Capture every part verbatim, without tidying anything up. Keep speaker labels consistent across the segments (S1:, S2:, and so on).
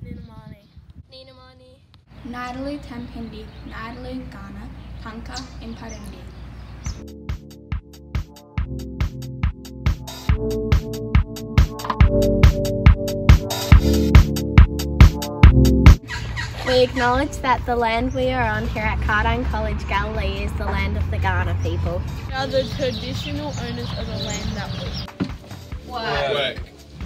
S1: Ninamani. Ninamani.
S2: Natalie Tampindi, Natalie Ghana, Tanka Imparindi.
S1: We acknowledge that the land we are on here at Cardine College, Galilee is the land of the Kaurna people.
S3: We are the traditional owners of the land that we
S1: work,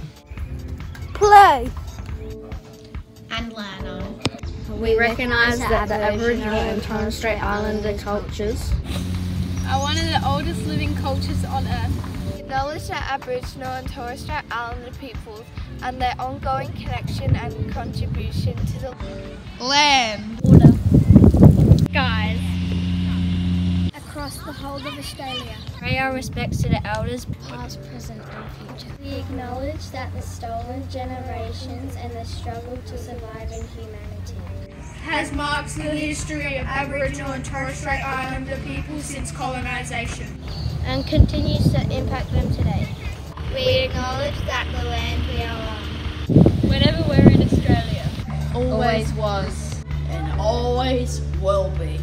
S2: Play
S1: and learn on.
S4: We recognise that the Aboriginal and Torres Strait Islander cultures
S3: are one of the oldest living cultures on Earth.
S5: We acknowledge that Aboriginal and Torres Strait Islander peoples and their ongoing connection and contribution to the
S3: land,
S5: water,
S3: skies,
S5: across the whole of Australia.
S4: pay our respects to the elders,
S5: Past, present and future.
S6: We acknowledge that the stolen generations and the struggle to survive in humanity
S7: has marked the history of Aboriginal and Torres Strait Islander people since colonisation
S6: and continues to impact them today.
S5: We acknowledge that the land we are on,
S3: whenever we're in Australia,
S4: always was
S2: and always will be.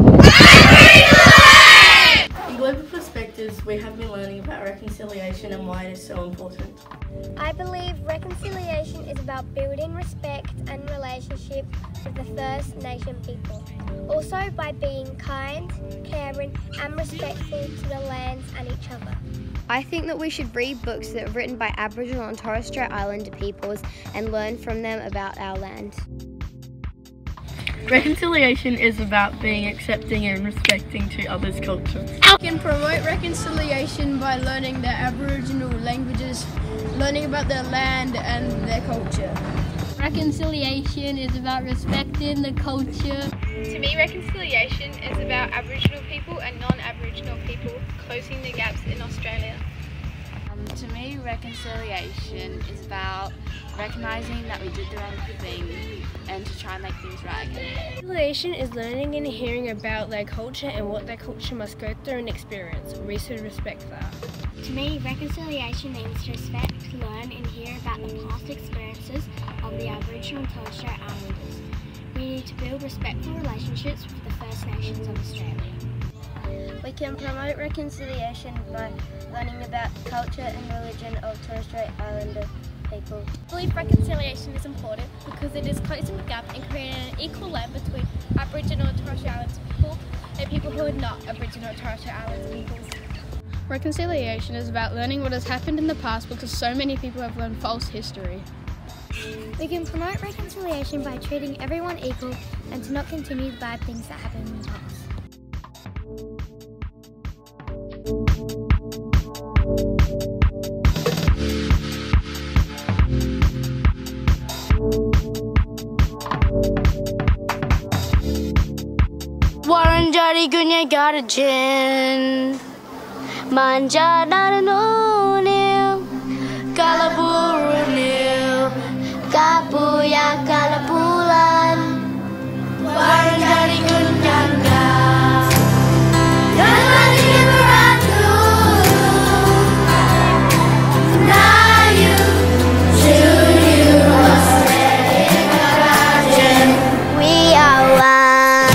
S8: In Global Perspectives, we have been learning about reconciliation and why it is so important.
S6: I believe reconciliation is about building respect and relationship with the First Nation people. Also by being kind, caring and respectful to the lands and each other.
S4: I think that we should read books that are written by Aboriginal and Torres Strait Islander peoples and learn from them about our land.
S8: Reconciliation is about being accepting and respecting to others' cultures.
S3: we can promote reconciliation by learning their Aboriginal languages, learning about their land and their culture.
S1: Reconciliation is about respecting the culture.
S3: To me, reconciliation is about Aboriginal people and non-Aboriginal people closing the gaps in Australia.
S9: Um, to me, reconciliation is about recognising that we did the wrong thing and to try and make things right again.
S1: Reconciliation is learning and hearing about their culture and what their culture must go through and experience. We should respect that.
S6: To me, reconciliation means to respect, learn and hear about the past experiences of the Aboriginal and Torres Strait Islanders. We need to build respectful relationships with the First Nations of Australia.
S4: We can promote reconciliation by learning about the culture and religion of Torres Strait Islander people.
S1: I believe reconciliation is important because it is closing the gap and creating an equal land between Aboriginal and Torres Strait Islander people and people who are not Aboriginal and Torres Strait Islander peoples.
S3: Reconciliation is about learning what has happened in the past because so many people have learned false history.
S6: We can promote reconciliation by treating everyone equal and to not continue the bad things that happened in the past.
S4: Warren Jari Gunya got a gin. Manja Narano Nil. Kalaburu Nil. Kapuya Kalapulan. Warren Jari Gunya got. Kalani Maratu. Nayu. Juyu Australia. We are one.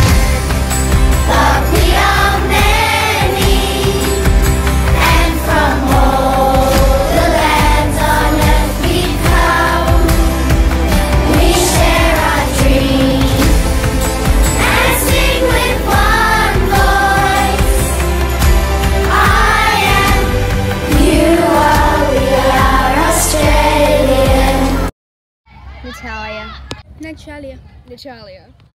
S1: Natalia.
S3: Natalia.